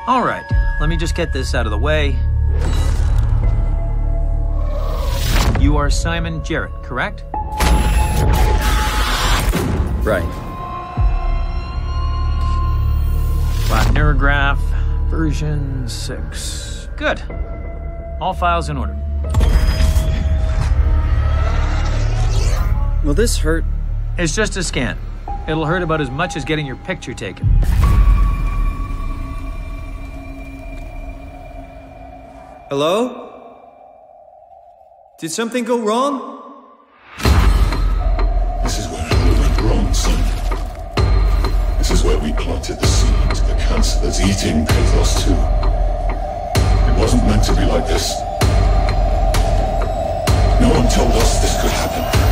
All right, let me just get this out of the way. You are Simon Jarrett, correct? Right. Black Neurograph, version 6. Good. All files in order. Will this hurt? It's just a scan. It'll hurt about as much as getting your picture taken. Hello? Did something go wrong? This is where it all went wrong, son. This is where we planted the seed to the cancer that's eating PATHOS-II. It wasn't meant to be like this. No one told us this could happen.